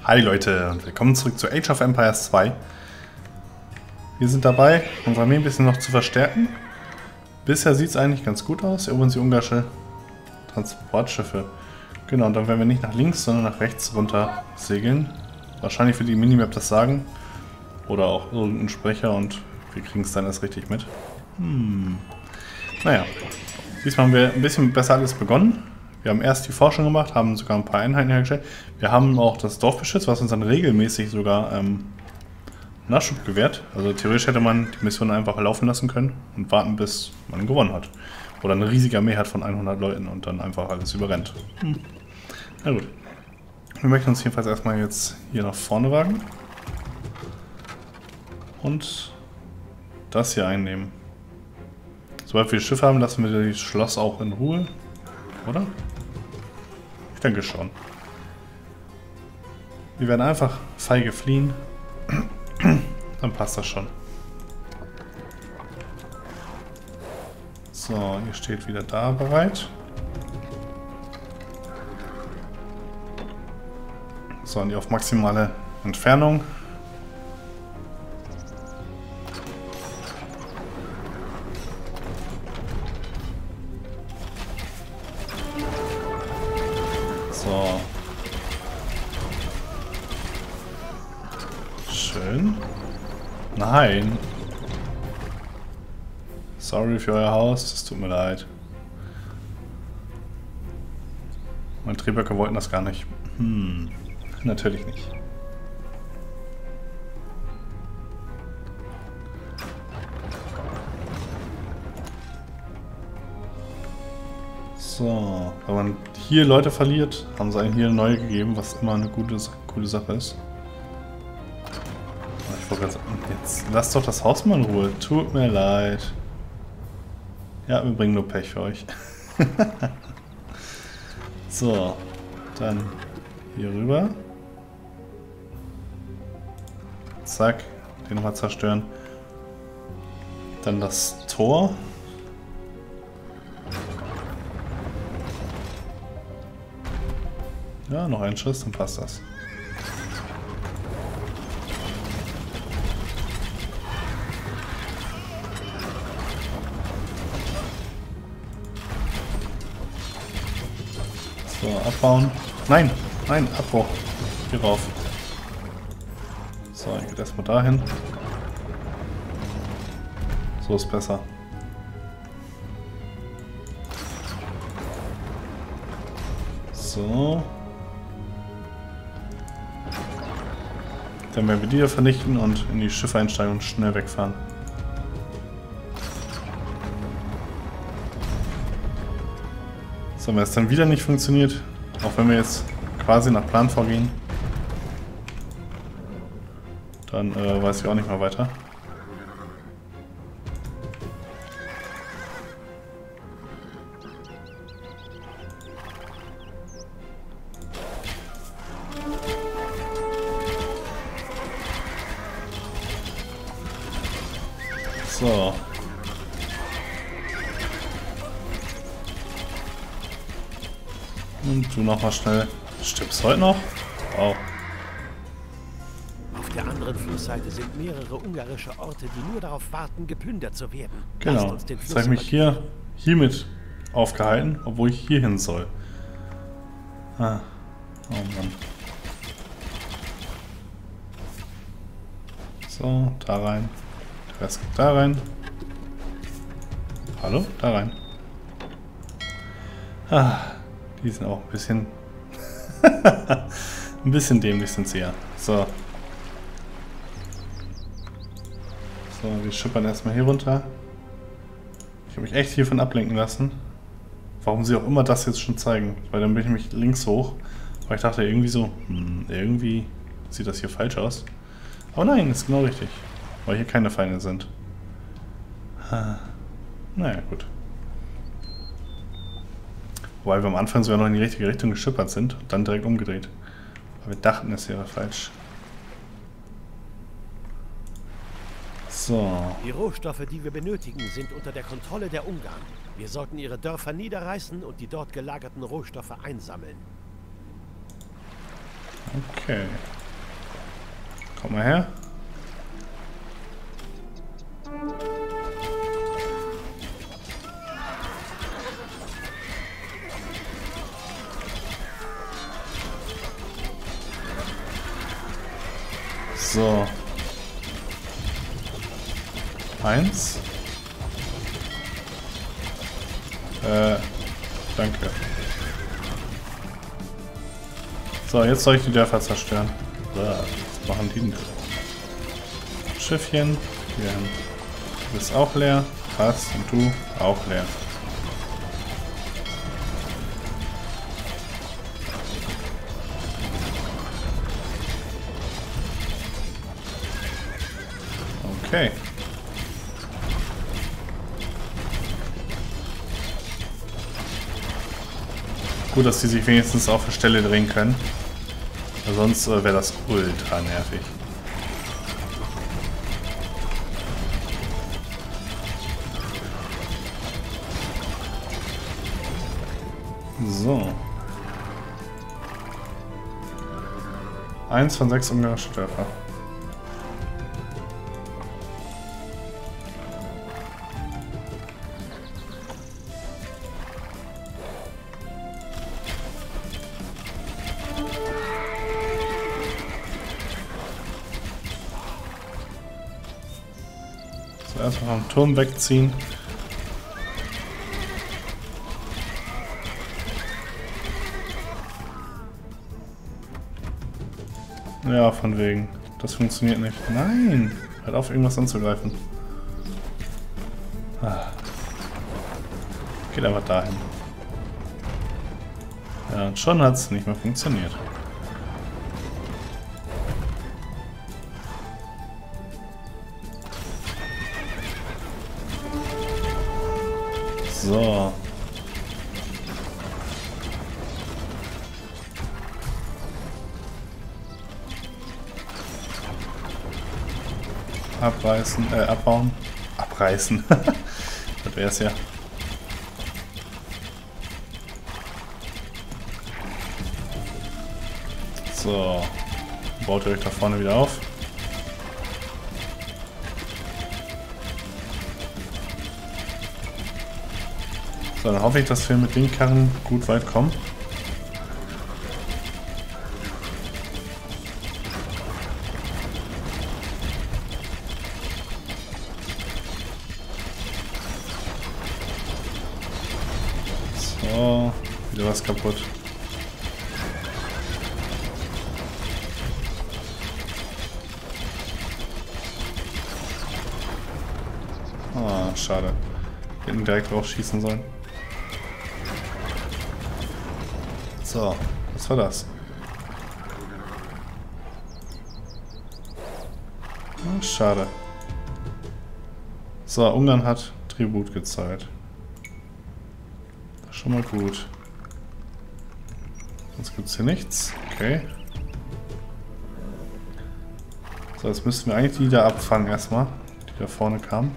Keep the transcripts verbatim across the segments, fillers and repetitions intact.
Hi Leute und willkommen zurück zu Age of Empires zwei. Wir sind dabei, unsere Armee ein bisschen noch zu verstärken. Bisher sieht es eigentlich ganz gut aus. Erobern sie ungarische Transportschiffe. Genau, und dann werden wir nicht nach links, sondern nach rechts runter segeln. Wahrscheinlich für die Minimap das sagen. Oder auch irgendein Sprecher und wir kriegen es dann erst richtig mit. Hm. Naja, diesmal haben wir ein bisschen besser alles begonnen. Wir haben erst die Forschung gemacht, haben sogar ein paar Einheiten hergestellt. Wir haben auch das Dorf beschützt, was uns dann regelmäßig sogar ähm, Nachschub gewährt. Also theoretisch hätte man die Mission einfach laufen lassen können und warten, bis man gewonnen hat. Oder eine riesige Armee hat von hundert Leuten und dann einfach alles überrennt. Hm. Na gut. Wir möchten uns jedenfalls erstmal jetzt hier nach vorne wagen. Und das hier einnehmen. Sobald wir Schiffe haben, lassen wir das Schloss auch in Ruhe. Oder? Ich denke schon. Wir werden einfach feige fliehen. Dann passt das schon. So, ihr steht wieder da bereit. So, und ihr auf maximale Entfernung. So. Schön. Nein. Sorry für euer Haus, es tut mir leid. Meine Triebwerke wollten das gar nicht. Hm, natürlich nicht. So, wenn man hier Leute verliert, haben sie einen hier neue gegeben, was immer eine gute, coole Sache ist. Ich wollte gerade sagen, jetzt lasst doch das Haus mal in Ruhe. Tut mir leid. Ja, wir bringen nur Pech für euch. So, dann hier rüber. Zack, den nochmal zerstören. Dann das Tor. Ja, noch ein Schuss, dann passt das. So, abbauen. Nein, nein, Abbruch. Hier rauf. So, ich gehe erstmal dahin. So ist besser. So. Dann werden wir die hier vernichten und in die Schiffe einsteigen und schnell wegfahren. So, wenn es dann wieder nicht funktioniert, auch wenn wir jetzt quasi nach Plan vorgehen, dann äh, weiß ich auch nicht mehr weiter. So. Und du nochmal schnell. Stirbst heute noch? Wow. Auf der anderen Flussseite sind mehrere ungarische Orte, die nur darauf warten, geplündert zu werden. Genau. Jetzt habe ich mich hier hiermit aufgehalten, obwohl ich hier hin soll. Ah. Oh Mann. So, da rein. Der Rest geht da rein. Hallo? Da rein. Ah, die sind auch ein bisschen... ein bisschen dämlich sind sie ja. So. So, wir schippern erstmal hier runter. Ich habe mich echt hiervon ablenken lassen. Warum sie auch immer das jetzt schon zeigen. Weil dann bin ich nämlich links hoch. Weil ich dachte irgendwie so, hm, irgendwie sieht das hier falsch aus. Aber nein, ist genau richtig. Weil hier keine Feinde sind. Naja, gut. Wobei wir am Anfang sogar noch in die richtige Richtung geschippert sind und dann direkt umgedreht. Aber wir dachten, es wäre falsch. So. Die Rohstoffe, die wir benötigen, sind unter der Kontrolle der Ungarn. Wir sollten ihre Dörfer niederreißen und die dort gelagerten Rohstoffe einsammeln. Okay. Komm mal her. So. Eins. Äh, danke. So, jetzt soll ich die Dörfer zerstören. Was machen die denn? Schiffchen. Hier hin. Du bist auch leer. Passt. Und du auch leer. Okay. Gut, dass die sich wenigstens auf der Stelle drehen können. Sonst äh, wäre das ultra nervig. So. Eins von sechs ungarische Dörfer. Erstmal vom Turm wegziehen. Ja, von wegen. Das funktioniert nicht. Nein! Hört auf, irgendwas anzugreifen. Ah. Geht einfach dahin. Ja, und schon hat es nicht mehr funktioniert. So. Abreißen, äh, abbauen. Abreißen. Das wär's ja. So. Baut ihr euch da vorne wieder auf. So, dann hoffe ich, dass wir mit den Karren gut weit kommen. So, wieder was kaputt. Ah, schade. Wir hätten direkt drauf schießen sollen. So, was war das? Oh, schade. So, Ungarn hat Tribut gezahlt. Das ist schon mal gut. Sonst gibt es hier nichts. Okay. So, jetzt müssen wir eigentlich die da abfangen erstmal, die da vorne kamen.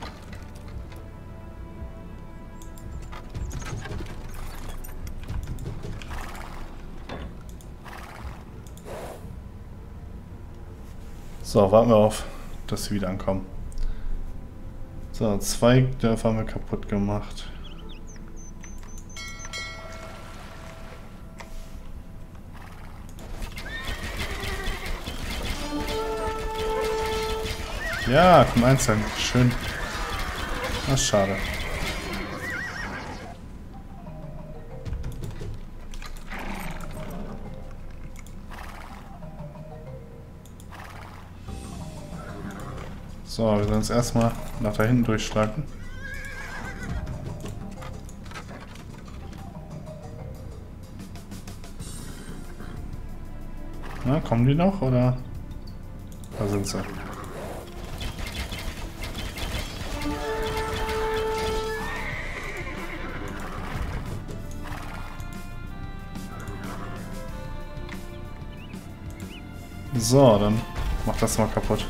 So, warten wir auf, dass sie wieder ankommen. So, zwei Dörfer haben wir kaputt gemacht. Ja, komm einzeln. Schön. Ach, schade. So, wir sollen uns erstmal nach da hinten durchschlagen. Na, kommen die noch, oder? Da sind sie. So, dann mach das mal kaputt.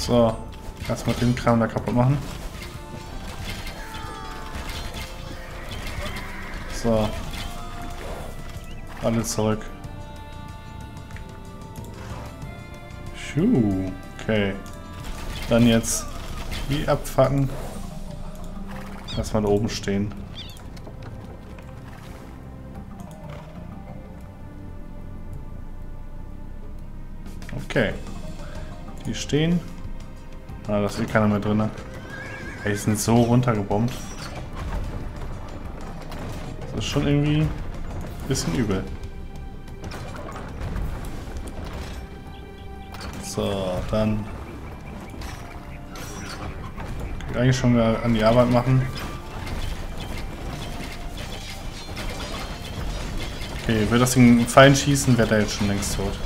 So, erstmal den Kram da kaputt machen. So. Alle zurück. Schuh. Okay. Dann jetzt die abfacken. Erstmal da oben stehen. Okay. Die stehen. Ah, da ist eh keiner mehr drin. Ey, die sind so runtergebombt. Das ist schon irgendwie ein bisschen übel. So, dann kann ich eigentlich schon mal an die Arbeit machen. Okay, würde das Ding Pfeilen schießen, wäre der jetzt schon längst tot.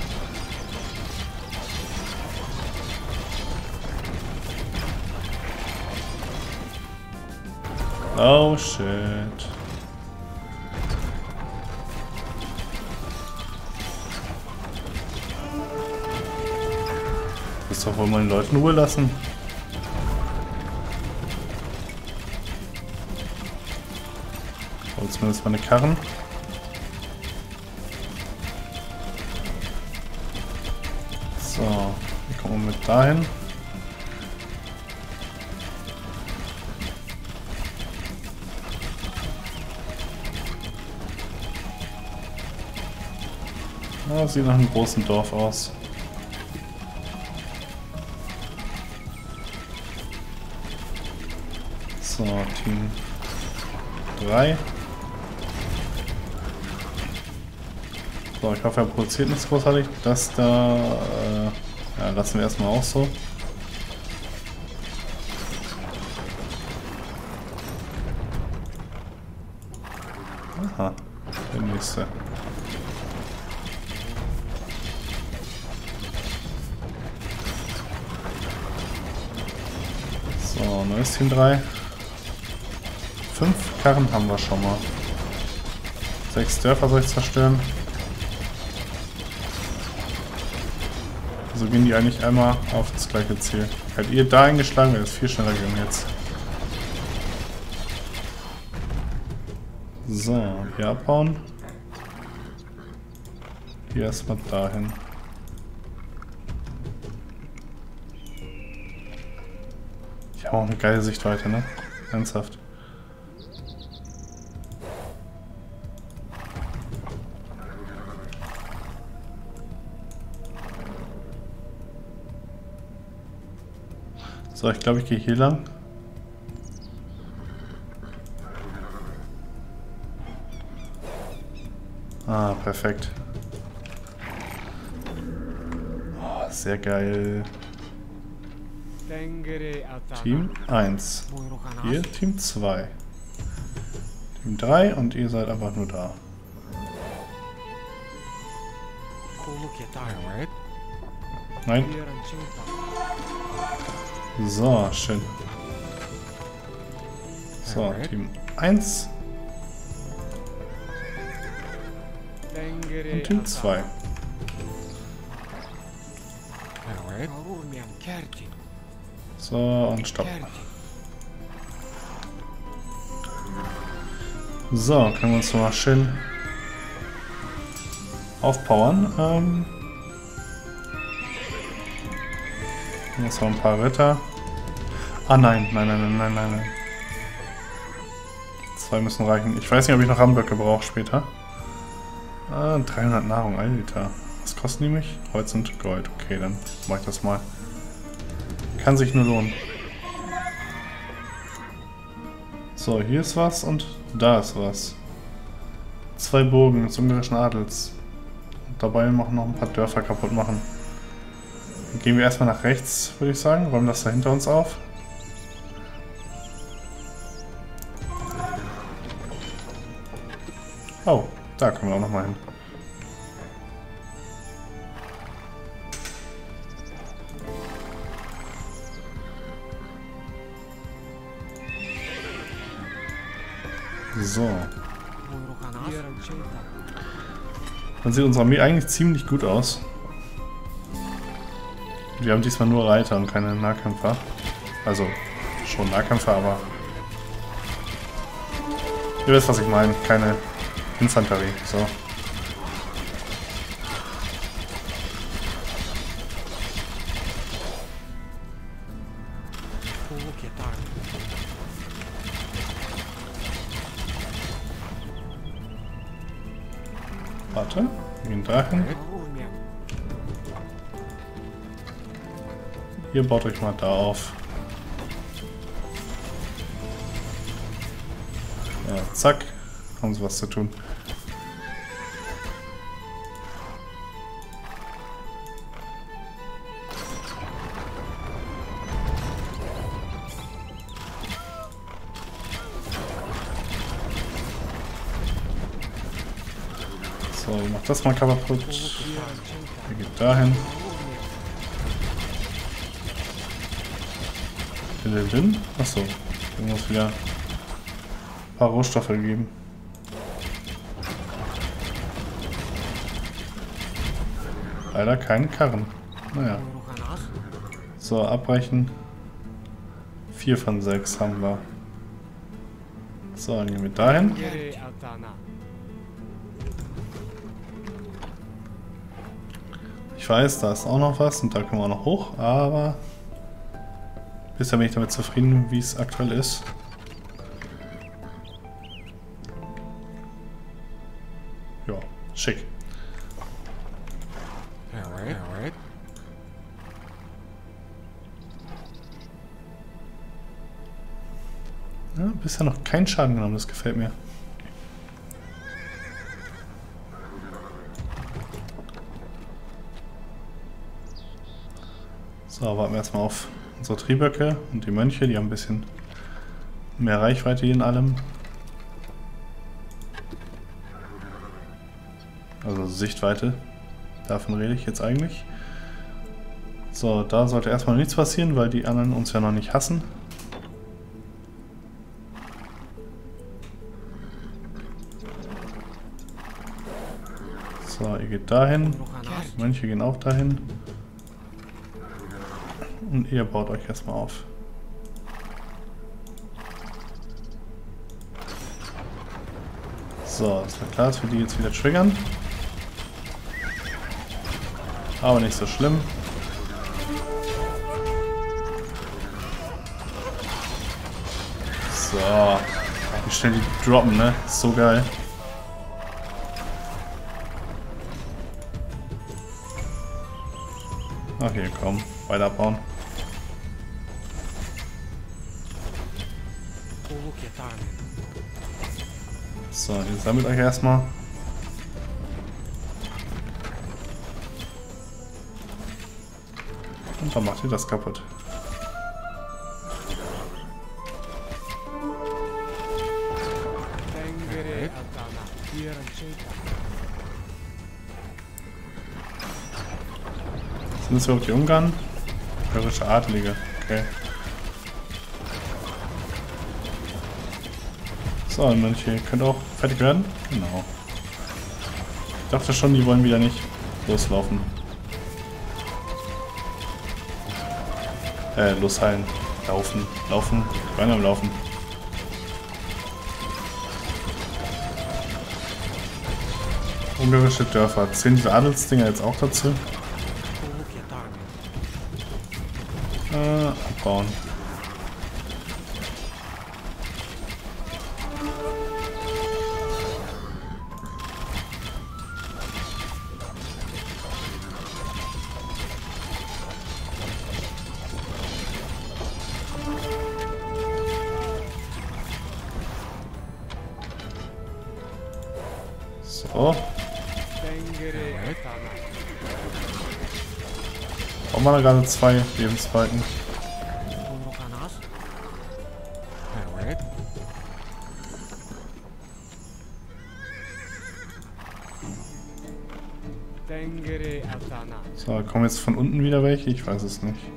Oh shit. Das doch wohl mal den Leuten Ruhe lassen. Oder zumindest meine Karren. So, hier kommen wir mit dahin. Ja, sieht nach einem großen Dorf aus. So, Team drei. So, ich hoffe, er produziert nichts großartig. Das da äh, ja, lassen wir erstmal auch so. Aha, der nächste. So, neues Team drei. Fünf Karren haben wir schon mal. Sechs Dörfer soll ich zerstören. So gehen die eigentlich einmal auf das gleiche Ziel. Hättet ihr da eingeschlagen, wäre es viel schneller gegangen jetzt. So, hier abbauen. Hier erstmal dahin. Ich habe auch eine geile Sichtweite, ne? Ernsthaft. So, ich glaube, ich gehe hier lang. Ah, perfekt. Oh, sehr geil. Team eins. Hier Team zwei. Team drei und ihr seid einfach nur da. Nein. So, schön. So, Team eins. Und Team zwei. So, und stopp. So, können wir uns mal schön aufpowern. Ähm, jetzt noch ein paar Ritter. Ah nein, nein, nein, nein, nein, nein, nein. Zwei müssen reichen. Ich weiß nicht, ob ich noch Rammböcke brauche später. Ah, dreihundert Nahrung, Alter. Was kosten die mich? Holz und Gold. Okay, dann mache ich das mal. Kann sich nur lohnen. So, hier ist was und da ist was. Zwei Burgen des ungarischen Adels. Und dabei machen noch ein paar Dörfer kaputt machen. Dann gehen wir erstmal nach rechts, würde ich sagen. Räumen das da hinter uns auf. Oh, da können wir auch nochmal hin. So. Dann sieht unsere Armee eigentlich ziemlich gut aus. Wir haben diesmal nur Reiter und keine Nahkämpfer. Also schon Nahkämpfer, aber ihr wisst, was ich meine. Keine Infanterie. So. Warte, wir gehen dahin. Ihr baut euch mal da auf. Ja, zack. Haben sie was zu tun. So, macht das mal kaputt. Ihr geht dahin. Achso, ich muss wieder ein paar Rohstoffe geben. Leider keinen Karren. Naja. So, abbrechen. Vier von sechs haben wir. So, dann gehen wir dahin. Ich weiß, da ist auch noch was und da können wir auch noch hoch, aber bisher bin ich damit zufrieden, wie es aktuell ist. Ja, schick. Alright, alright. Ja, bisher noch keinen Schaden genommen, das gefällt mir. So, warten wir erstmal auf unsere Trieböcke und die Mönche, die haben ein bisschen mehr Reichweite hier in allem. Also Sichtweite, davon rede ich jetzt eigentlich. So, da sollte erstmal nichts passieren, weil die anderen uns ja noch nicht hassen. So, ihr geht dahin, die Mönche gehen auch dahin. Und ihr baut euch erstmal auf. So, ist ja klar, dass wir die jetzt wieder triggern. Aber nicht so schlimm. So. Wie schnell die droppen, ne? Ist so geil. Okay, komm. Weiter abbauen. So, ihr sammelt euch erstmal. Und dann macht ihr das kaputt. Sind das überhaupt die Ungarn? Hörische Adlige, okay. So, Mönche, ihr könnt auch fertig werden? Genau. Ich dachte schon, die wollen wieder nicht loslaufen. Äh, losheilen. Laufen, laufen, rein am Laufen. Ungarische Dörfer. Zählen diese Adelsdinger jetzt auch dazu? Äh, abbauen. So. Brauchen wir da gerade zwei Lebensbalken? So, kommen jetzt von unten wieder welche? Ich weiß es nicht.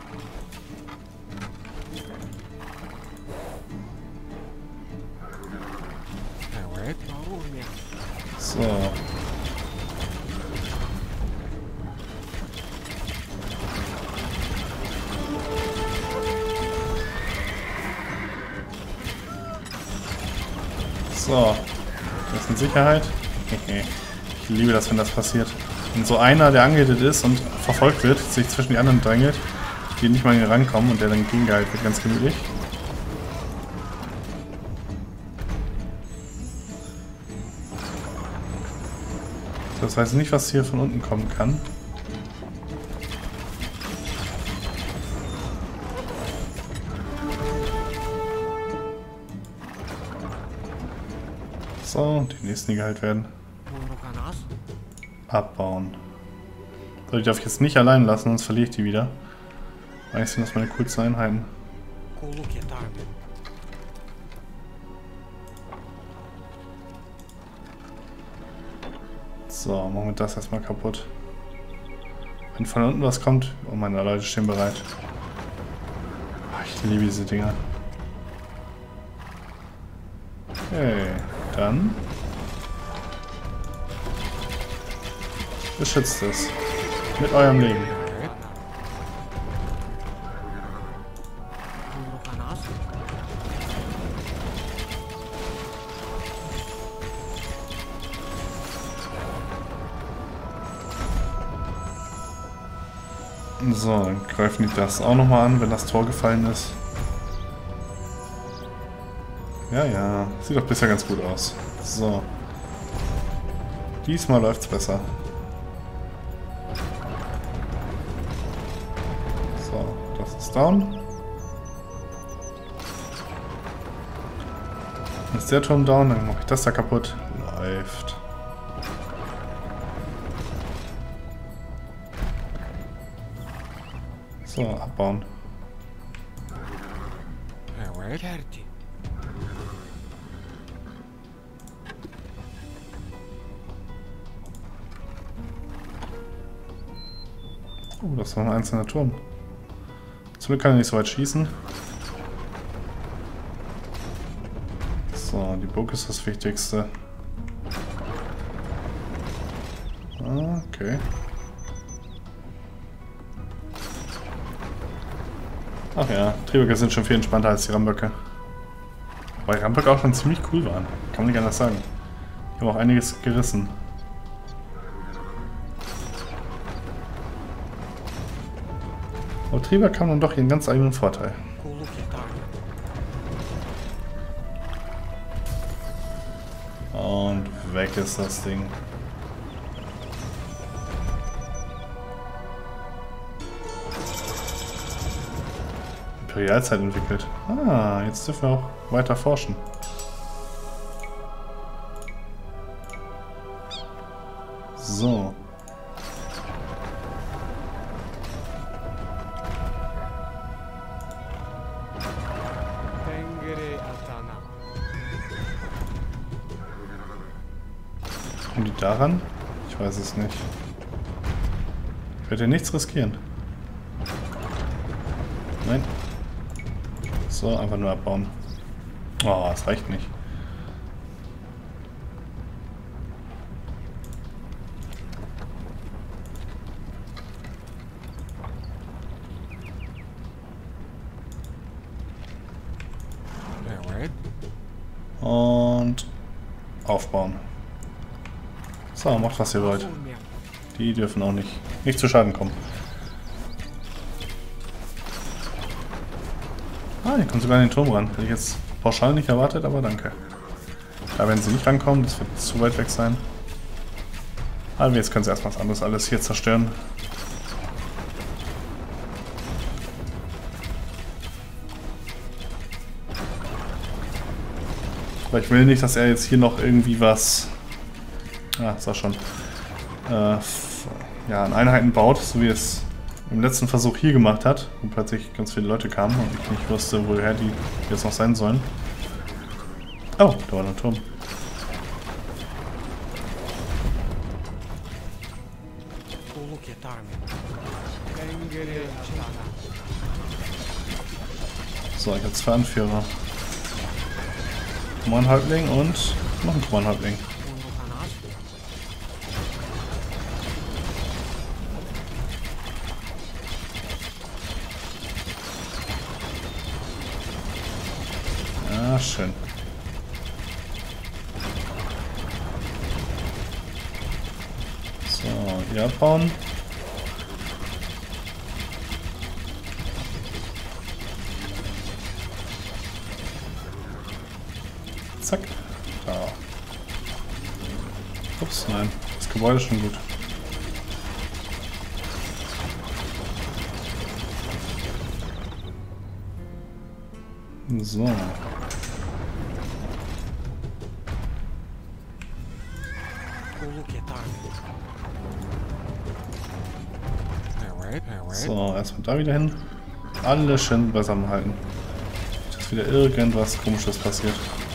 So. So. Das ist in Sicherheit. Ich liebe das, wenn das passiert. Wenn so einer, der angehittet ist und verfolgt wird, sich zwischen die anderen drängelt, die nicht mal hier rankommen und der dann gegengehalten wird, ganz gemütlich. Das weiß nicht, was hier von unten kommen kann. So, die nächsten, die geheilt werden. Abbauen. So, die darf ich jetzt nicht allein lassen, sonst verliere ich die wieder. Eigentlich sind das meine coolsten Einheiten. So, machen wir das erstmal kaputt. Wenn von unten was kommt... Oh, meine Leute stehen bereit. Ich liebe diese Dinger. Okay, dann... Beschützt es. Mit eurem Leben. So, dann greifen die das auch nochmal an, wenn das Tor gefallen ist. Ja, ja. Sieht doch bisher ganz gut aus. So. Diesmal läuft's besser. So, das ist down. Ist der Turm down, dann mache ich das da kaputt. Läuft. So, abbauen. Oh, das war ein einzelner Turm. Zum Glück kann er nicht so weit schießen. So, die Burg ist das Wichtigste. Ah, okay. Ach ja, Triebwerke sind schon viel entspannter als die Ramböcke. Wobei die Ramböcke auch schon ziemlich cool waren. Kann man nicht anders sagen. Die haben auch einiges gerissen. Aber Triebwerke haben dann doch ihren ganz eigenen Vorteil. Und weg ist das Ding. Imperialzeit entwickelt. Ah, jetzt dürfen wir auch weiter forschen. So. Kommen die daran? Ich weiß es nicht. Ich werde hier nichts riskieren. Nein. So, einfach nur abbauen. Oh, das reicht nicht. Und aufbauen. So, macht was ihr wollt. Die dürfen auch nicht, nicht zu Schaden kommen. Ah, die kommen sogar an den Turm ran. Hätte ich jetzt pauschal nicht erwartet, aber danke. Da werden sie nicht rankommen, das wird zu weit weg sein. Aber jetzt können sie erstmal was anderes alles hier zerstören. Aber ich will nicht, dass er jetzt hier noch irgendwie was... Ah, ist auch schon. Äh, ja, an Einheiten baut, so wie es im letzten Versuch hier gemacht hat, wo plötzlich ganz viele Leute kamen und ich nicht wusste, woher die jetzt noch sein sollen. Oh, da war noch ein Turm. So, ich habe zwei Anführer. Kommandhalbling und noch ein Kommandhalbling. Ja, schön. Die abbauen. Zack. Da. Ups, nein. Das Gebäude ist schon gut. So. So, erstmal da wieder hin. Alle schön beisammen halten. Nicht, dass wieder irgendwas Komisches passiert.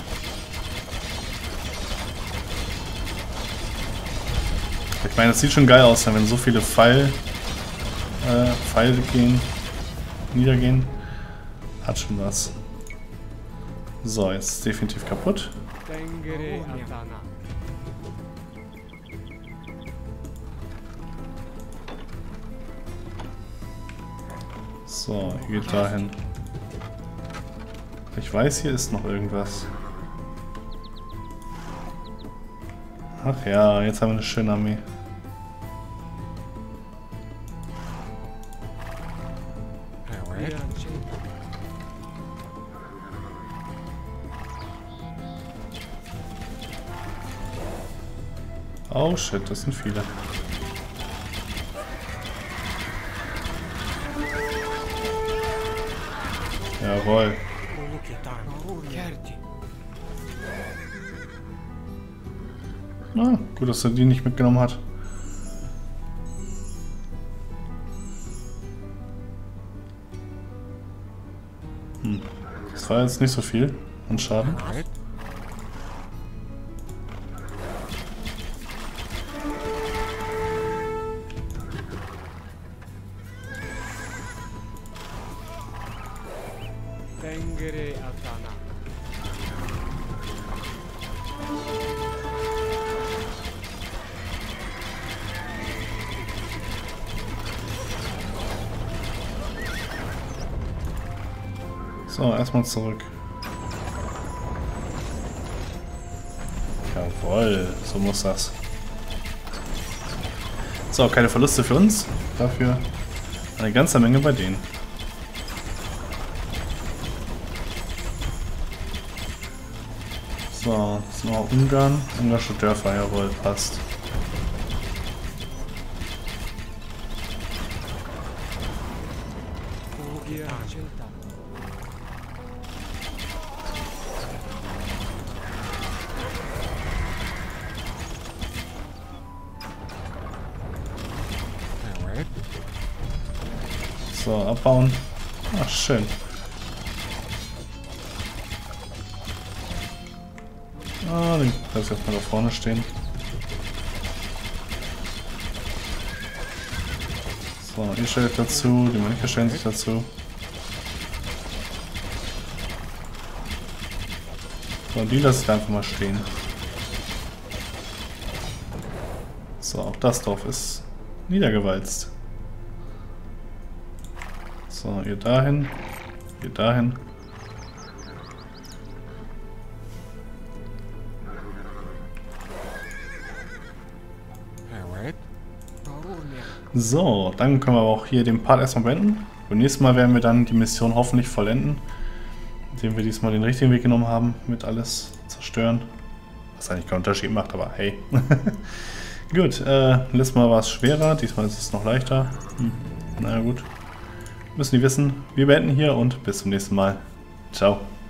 Ich meine, es sieht schon geil aus, wenn so viele Pfeil, äh, Pfeile gehen, niedergehen. Hat schon was. So, jetzt ist definitiv kaputt. So, hier geht dahin. Ich weiß, hier ist noch irgendwas. Ach ja, jetzt haben wir eine schöne Armee. Oh shit, das sind viele. Jawohl. Ah, gut, dass er die nicht mitgenommen hat. Hm. Das war jetzt nicht so viel an Schaden. So, erstmal zurück. Jawohl, so muss das. So, keine Verluste für uns. Dafür eine ganze Menge bei denen. So, das ist noch Ungarn. Ungarische Dörfer, jawohl, passt. So, abbauen. Ach, schön. Ah, den lass ich erstmal da vorne stehen. So, ihr stellt dazu, die Mönche stellen sich dazu. So, die lasse ich einfach mal stehen. So, auch das Dorf ist niedergewalzt. So, ihr dahin, ihr dahin. So, dann können wir aber auch hier den Part erstmal beenden. Beim nächsten Mal werden wir dann die Mission hoffentlich vollenden, indem wir diesmal den richtigen Weg genommen haben, mit alles zerstören. Was eigentlich keinen Unterschied macht, aber hey. Gut, äh, letztes Mal war es schwerer, diesmal ist es noch leichter. Hm. Na gut. Müssen die wissen. Wir beenden hier und bis zum nächsten Mal. Ciao.